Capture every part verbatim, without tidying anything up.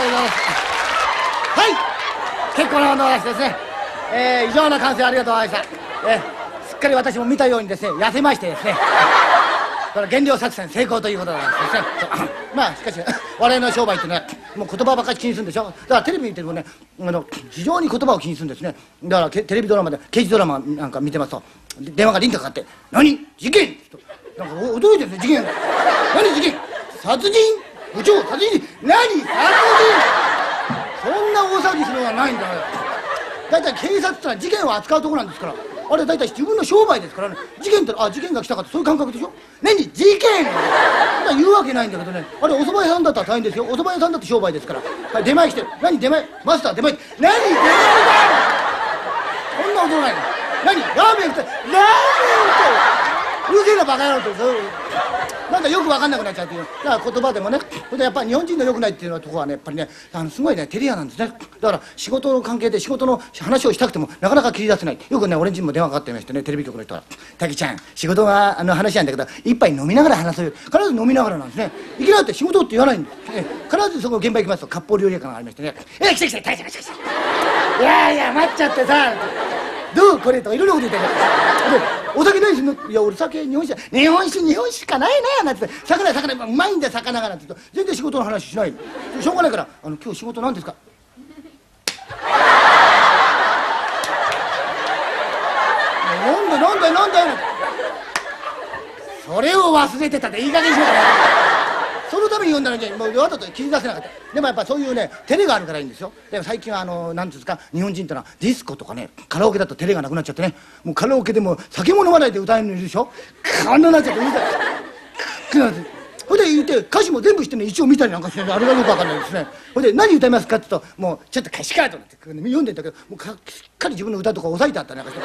ございます。はい、結構なもの話ですね。えー、異常な歓声ありがとうございました。えー、すっかり私も見たようにですね、痩せましてですね、これ減量作戦成功ということなんですね。まあしかし我々の商売ってね、もう言葉ばっかり気にするんでしょ。だからテレビ見てるとね、あの非常に言葉を気にするんですね。だからテレビドラマで刑事ドラマなんか見てますと、電話がリンとかかって「何事件!」なんか驚いてるんですよ。事件何事件殺人部長殺人何殺人そんな大騒ぎするのはないんだよ。だいたい警察ってのは事件を扱うところなんですから。あれだいたい自分の商売ですからね。事件ってあ事件が来たかってそういう感覚でしょ。何事件言うわけないんだけどね。あれお蕎麦屋さんだったら大変ですよ。お蕎麦屋さんだって商売ですから。はい、出前してる。何出前マスター出前何出前だこんな驚かないの。何ラーメン食ってラーメン食ってうるせえなバカ野郎ってそうなんかよく分かんなくなっちゃうっていう。だから言葉でもね、それでやっぱり日本人の良くないっていうのはとこはね、やっぱりね、あのすごいね照れ屋なんですね。だから仕事の関係で仕事の話をしたくてもなかなか切り出せない。よくね俺んちにも電話かかってましてね、テレビ局の人から「タキちゃん仕事はあの話なんだけど一杯飲みながら話そうよ」。必ず飲みながらなんですね。いきなりって仕事って言わないんです。必ずそこ現場行きますと割烹料理屋がありましてね「え来た来た来た来た来た来たいやいや待っちゃってさどうこれ」とかいろいろこと言ってでお酒ないしのいや俺酒日本酒日本酒日本酒しかないななんて魚魚うまいんだよ魚がなんて言うと全然仕事の話しないしょうがないから「あの今日仕事なんですか?」なんだなんだなんだよそれを忘れてたっていい加減にしろよ。そのために呼んだのにもうわざと切り出せなかった。でもやっぱそういうね照れがあるからいいんですよ。でも最近はあの何ていうんですか日本人ってのはディスコとかねカラオケだと照れがなくなっちゃってね、もうカラオケでも酒も飲まないで歌えるのいるでしょ。こんななっちゃってうるさいクッってほいで言って歌詞も全部してね一応見たりなんかしてねあれがよくわかんないですね。ほいで何歌いますかって言うともうちょっと歌詞カードなんて読んでんだけどもうかしっかり自分の歌とか押さえてあったりなんかして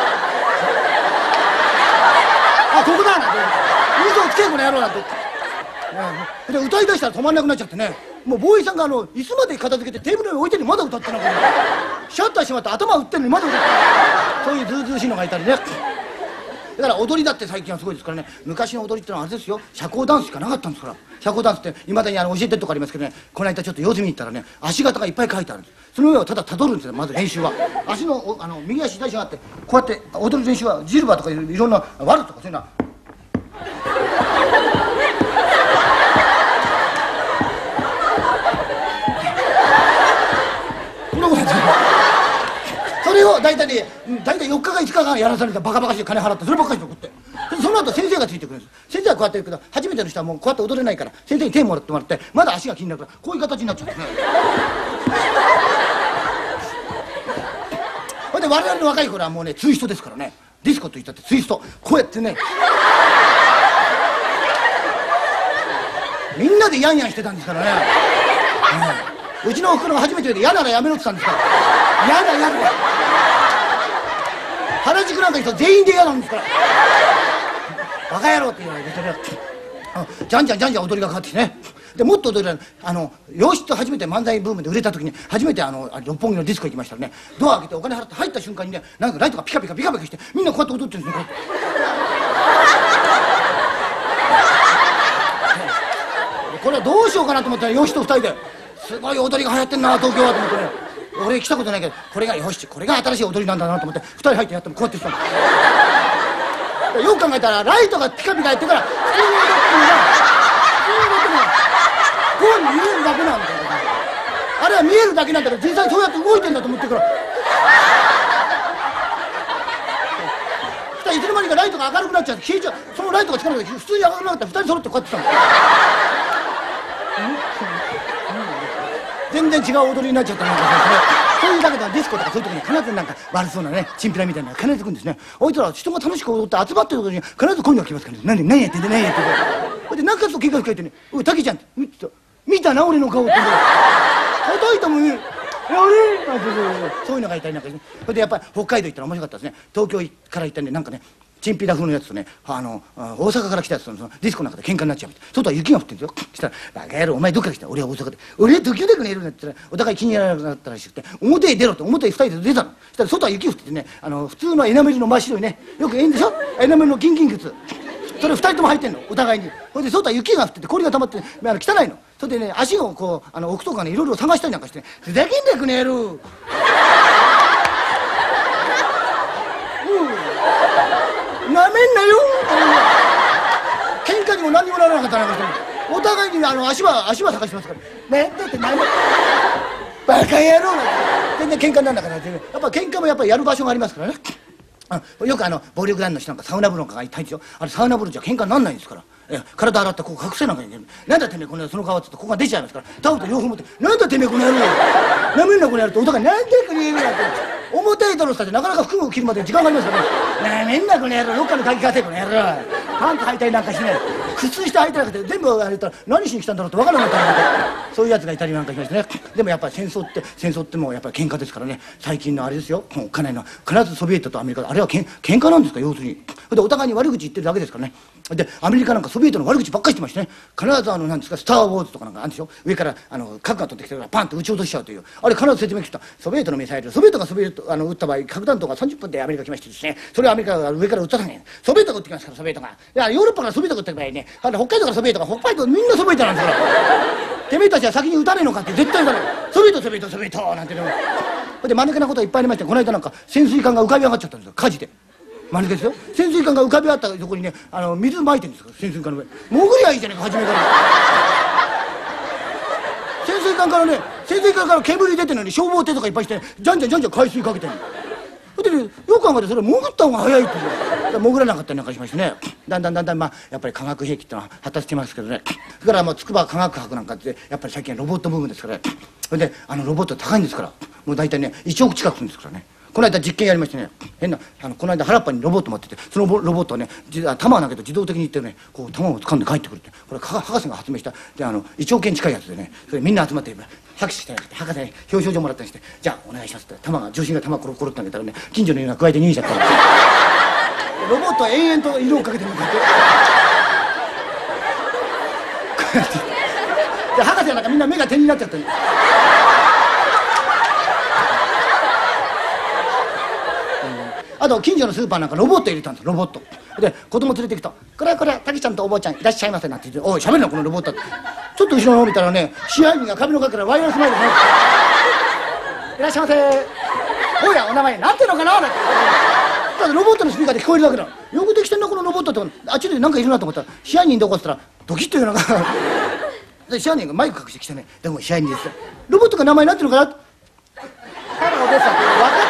あここだなんて嘘をつけこの野郎なんて。で歌い出したら止まんなくなっちゃってね、もうボーイさんがあの椅子まで片付けてテーブルに置いてるのにまだ歌ってなんか、ね、シャッターしまって頭打ってるのにまだ歌ってそういうズうずうしいのがいたりね。だから踊りだって最近はすごいですからね。昔の踊りってのはあれですよ、社交ダンスしかなかったんですから。社交ダンスっていまだにあの教えてるとこありますけどね、この間ちょっと様子見に行ったらね足形がいっぱい書いてあるんです。その上をただたどるんですよ。まず練習は足のあの右足左足があってこうやって踊る練習はジルバとかいろんなワルとかそういうのはそれを大体ね大体よっかかいつかがやらされたバカバカしい金払ってそればっかり残ってその後先生がついてくるんです。先生はこうやってるけど初めての人はもうこうやって踊れないから先生に手もらってもらってまだ足が気になるからこういう形になっちゃうんですね。ほいで我々の若い頃はもうねツイストですからね。ディスコと言ったってツイストこうやってねみんなでヤンヤンしてたんですからね、うん、うちのおふくろが初めてで嫌ならやめろって言ったんですから嫌だ嫌だ原宿なんか人全員で嫌なんですからバカ野郎って言われてじゃんじゃんじゃんじゃん踊りがかかってきてね。でもっと踊りがあの洋室と初めて漫才ブームで売れた時に初めてあの六本木のディスコ行きましたらねドア開けてお金払って入った瞬間にねなんかライトがピカピカピカピカしてみんなこうやって踊ってるんですね。これはどうしようかなと思ったらよしと二人ですごい踊りが流行ってんな東京はと思ってね俺来たことないけどこれがよしこれが新しい踊りなんだなと思って二人入ってやってもこうやってしたのよく考えたらライトがピカピカやってから普通に踊ってるのが普通に踊ってるのがこう見えるだけなんだよ。あれは見えるだけなんだけど実際そうやって動いてんだと思ってからいつの間にかライトが明るくなっちゃって消えちゃう。そのライトがつかなくて普通に明るくなかったら二人揃ってこうやってたの全然違う踊りになっちゃったなんかそういうだけでディスコとかそういう時に必ずなんか悪そうなねチンピラみたいなのが必ず来るんですね。おいつら人が楽しく踊って集まってる時に必ず声が来ますからね。何何やってんだ何やってんだそれで何かと喧嘩吹かれてね「おいタキちゃん」って見た見たな俺の顔って叩いたもんねあれそういうのがいたりなんかしてそれでやっぱり北海道行ったら面白かったですね。東京から行ったんでなんかねチンピラ風のやつとねあの大阪から来たやつとそのディスコの中で喧嘩になっちゃうみたい。外は雪が降ってるんですよ。そしたら「バカ野郎お前どっから来た俺は大阪で俺は東京でくねえるんだ」って言ったらお互い気に入らなくなったらしくて表へ出ろって表へ二人で出たの。そしたら外は雪降っててねあの普通のエナメルの真っ白いねよくいいんでしょエナメルのキンキン靴それ二人とも履いてんのお互いに。ほいで外は雪が降ってて氷が溜まってあの汚いの。 それでね足をこうあの置くとかねいろいろ探したりなんかしてねふざけんなこの野郎。うんなめんなよ。喧嘩にも何にもならなかったなんかしてお互いにあの足は足は探してますからねだって何バカ野郎なんて全然喧嘩にならなかったんでねやっぱ喧嘩もやっぱりやる場所がありますからね。あのよくあの暴力団の人なんかサウナ風呂なんかがいっぱいですよ。あれサウナ風呂じゃ喧嘩にならないんですから。え体洗ってここ隠せなきゃいけない。なんだてめえこのその顔っつってここが出ちゃいますからタオルと両方持ってなんだてめえこの野郎なめんなこの野郎ってお互いなんでこの野郎なんて重たいドロスタってなかなか服を着るまで時間がありますからねなめんなこの野郎どっかの鍵貸せこの野郎パンツ履いたりなんかしない靴下履いてなくて全部あれたら何しに来たんだろうって分からなかったんそういうやつがいたりなんかしましてね。でもやっぱり戦争って戦争ってもうやっぱり喧嘩ですからね。最近のあれですよもうかなりの必ずソビエトとアメリカあれはけん喧嘩なんですか要するに。でお互いに悪口言ってるだけですからね。でアメリカなんかソビエトの悪口ばっかりしてましてね必ずあのなんですかスター・ウォーズとかなんかあるんでしょ上からあの核が飛んできてからパンと撃ち落としちゃうというあれ必ず説明してたソビエトのミサイルソビエトがソビエトあの撃った場合核弾頭がさんじゅっぷんでアメリカ来ましてですねそれをアメリカが上から撃ったさねソビエトが撃ってきますからソビエトがいやヨーロッパからソビエトが撃ってく場合ねあの北海道からソビエトが北海道みんなソビエトなんですからてめえたちは先に撃たねえのかって絶対言わないソビエトソビエトソビエトなんてねで間抜けなことがいっぱいありましてこの間なんか潜水艦が浮かび上がっちゃったんですよ火事で。間抜けですよ潜水艦が浮かび上がったとこにねあの水撒いてるんですから潜水艦の上潜りゃいいじゃねえか初めから潜水艦からね潜水艦から煙出てるのに消防艇とかいっぱいして、ね、じゃんじゃんじゃんじゃん海水かけてるのでねよく考えてそれ潜った方が早いっていう潜らなかったりなんかしましてねだんだんだんだんまあやっぱり化学兵器ってのは発達してますけどねそれからまあ筑波科学博なんかってやっぱり最近はロボットブームですからねそれであのロボット高いんですからもう大体ねいちおく近くするんですからね。この間実験やりましてね変なあのこの間原っぱにロボット持っててそのロボットはね弾を投げて自動的にいってねこう弾を掴んで帰ってくるってこれ博士が発明したであのいちおくえん近いやつでねそれみんな集まって拍手して博士に表彰状もらったりしてじゃあお願いしますって弾が重心が弾コロコロって投げたらね近所の家が加えて逃げちゃったロボットは延々と色をかけて向かってこうやってで博士はなんかみんな目が点になっちゃってるあと近所のスーパーなんかロボット入れたんですロボットで子供連れてきた「これこれタキちゃんとお坊ちゃんいらっしゃいませ」なんて言って「おいしゃべるなこのロボット」ってちょっと後ろの方見たらね支配人が壁の陰からワイヤレスマイクで「いらっしゃいませおやお名前なんていうのかな」なんてただロボットのスピーカーで聞こえるだけだよくできてんなこのロボットってあっちでなんかいるなと思ったら支配人どこって言ったらドキッというのがで支配人がマイク隠してきてね「でも支配人です」ロボットが名前なんていうのかなって「原お父さんって分か